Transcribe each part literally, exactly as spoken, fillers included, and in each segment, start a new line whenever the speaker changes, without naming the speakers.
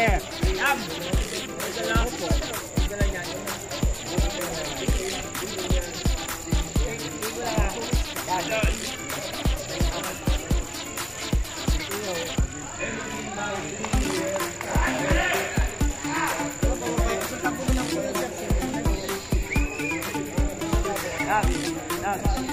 Ate. Yam. Ito lang po. Ito lang yan. Yam. Yam.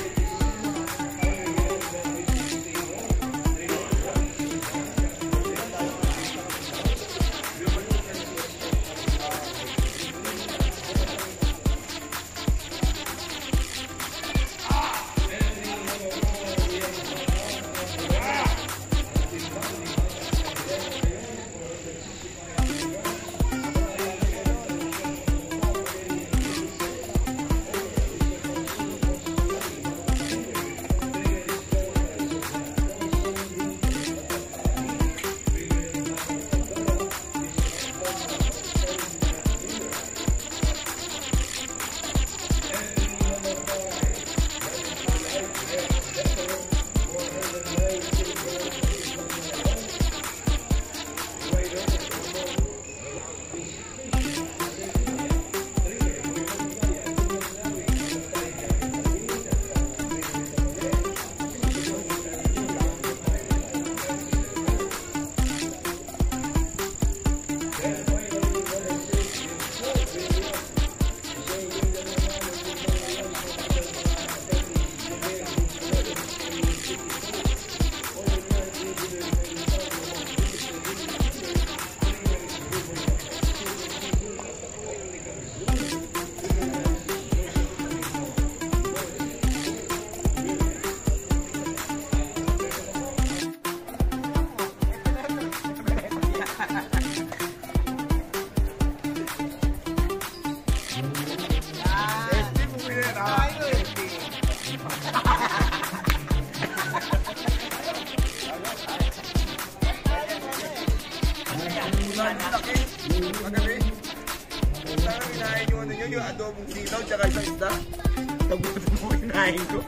Yung adobong sitaw tsaka isang isda. Tagutin mo kinain ko.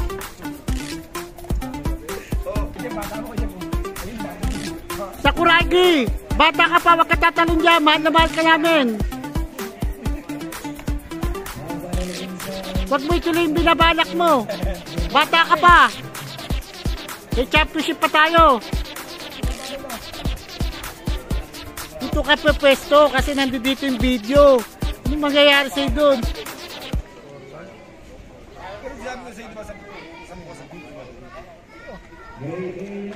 Sakuragi! Bata ka pa, wag ka tatalon dyan. Mahal na mahal ka namin. Wag mo ituloy yung binabalak mo. Bata ka pa. May championship pa tayo. Dito ka pa pwesto kasi nandito yung video. Anong mangyayari sa'yo doon?
Pero sabi ko sa'yo, diba, sa mukha sa video.